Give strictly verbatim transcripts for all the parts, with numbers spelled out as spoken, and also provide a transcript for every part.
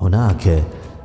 هناك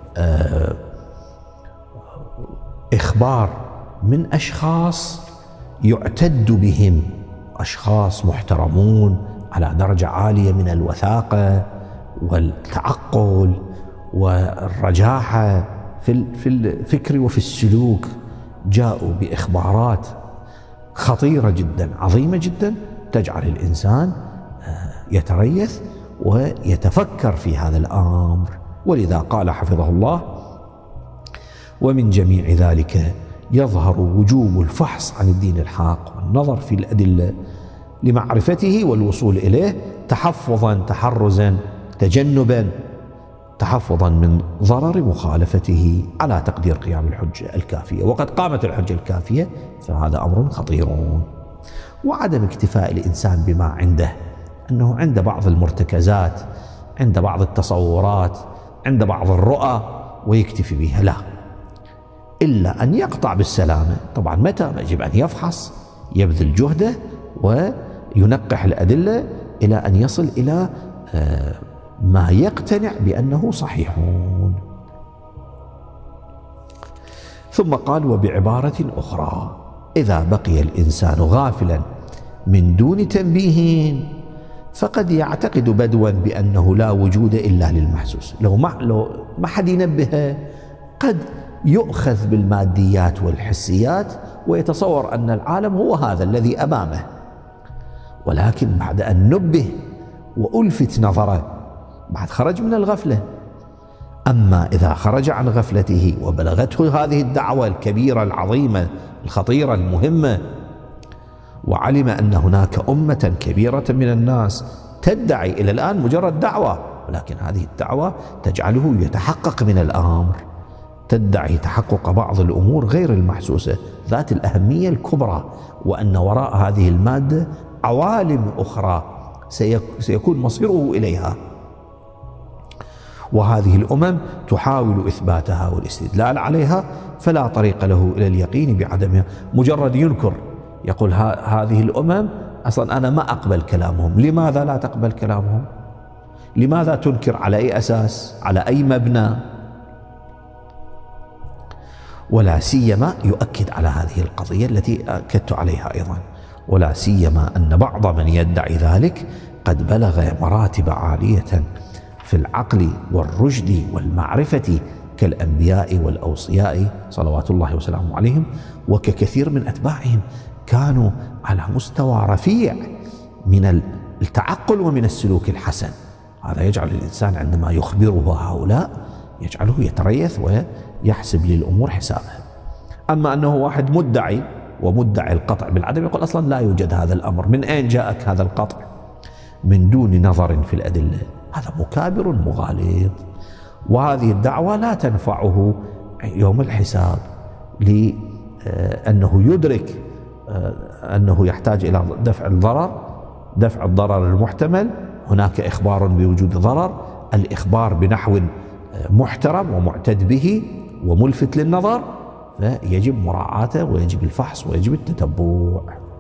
إخبار من أشخاص يعتد بهم، أشخاص محترمون على درجة عالية من الوثاقة والتعقل والرجاحة في الفكر وفي السلوك، جاءوا بإخبارات خطيرة جدا عظيمة جدا تجعل الإنسان يتريث ويتفكر في هذا الأمر. ولذا قال حفظه الله: ومن جميع ذلك يظهر وجوب الفحص عن الدين الحق والنظر في الأدلة لمعرفته والوصول إليه تحفظا تحرزا تجنبا، تحفظا من ضرر مخالفته على تقدير قيام الحجة الكافية. وقد قامت الحجة الكافية فهذا أمر خطير. وعدم اكتفاء الإنسان بما عنده، أنه عند بعض المرتكزات، عند بعض التصورات، عند بعض الرؤى ويكتفي بها، لا، إلا أن يقطع بالسلامة. طبعا متى؟ يجب أن يفحص، يبذل جهده وينقح الأدلة إلى أن يصل إلى ما يقتنع بأنه صحيحون. ثم قال: وبعبارة أخرى إذا بقي الإنسان غافلا من دون تنبيه فقد يعتقد بدوا بأنه لا وجود إلا للمحسوس. لو ما لو ما حد ينبهه قد يؤخذ بالماديات والحسيات ويتصور أن العالم هو هذا الذي أمامه، ولكن بعد أن نبه وألفت نظره بعد خرج من الغفلة. أما إذا خرج عن غفلته وبلغته هذه الدعوة الكبيرة العظيمة الخطيرة المهمة، وعلم أن هناك أمة كبيرة من الناس تدعي إلى الآن مجرد دعوة، ولكن هذه الدعوة تجعله يتحقق من الأمر، تدعي تحقق بعض الأمور غير المحسوسة ذات الأهمية الكبرى، وأن وراء هذه المادة عوالم أخرى سيكون مصيره إليها، وهذه الأمم تحاول إثباتها والاستدلال عليها، فلا طريق له إلى اليقين بعدمها. مجرد ينكر، يقول هذه الأمم أصلا أنا ما أقبل كلامهم. لماذا لا تقبل كلامهم؟ لماذا تنكر؟ على أي أساس؟ على أي مبنى؟ ولا سيما يؤكد على هذه القضية التي أكدت عليها أيضا، ولا سيما أن بعض من يدعي ذلك قد بلغ مراتب عالية في العقل والرشد والمعرفة كالأنبياء والأوصياء صلوات الله وسلامه عليهم، وككثير من أتباعهم كانوا على مستوى رفيع من التعقل ومن السلوك الحسن. هذا يجعل الإنسان عندما يخبره هؤلاء يجعله يتريث ويحسب للأمور حسابها. أما أنه واحد مدعي ومدعي القطع بالعدم يقول أصلا لا يوجد هذا الأمر، من أين جاءك هذا القطع؟ من دون نظر في الأدلة، هذا مكابر مغالط، وهذه الدعوة لا تنفعه يوم الحساب، لأنه يدرك أنه يحتاج إلى دفع الضرر، دفع الضرر المحتمل. هناك إخبار بوجود ضرر، الإخبار بنحو محترم ومعتد به وملفت للنظر، فيجب مراعاته ويجب الفحص ويجب التتبع.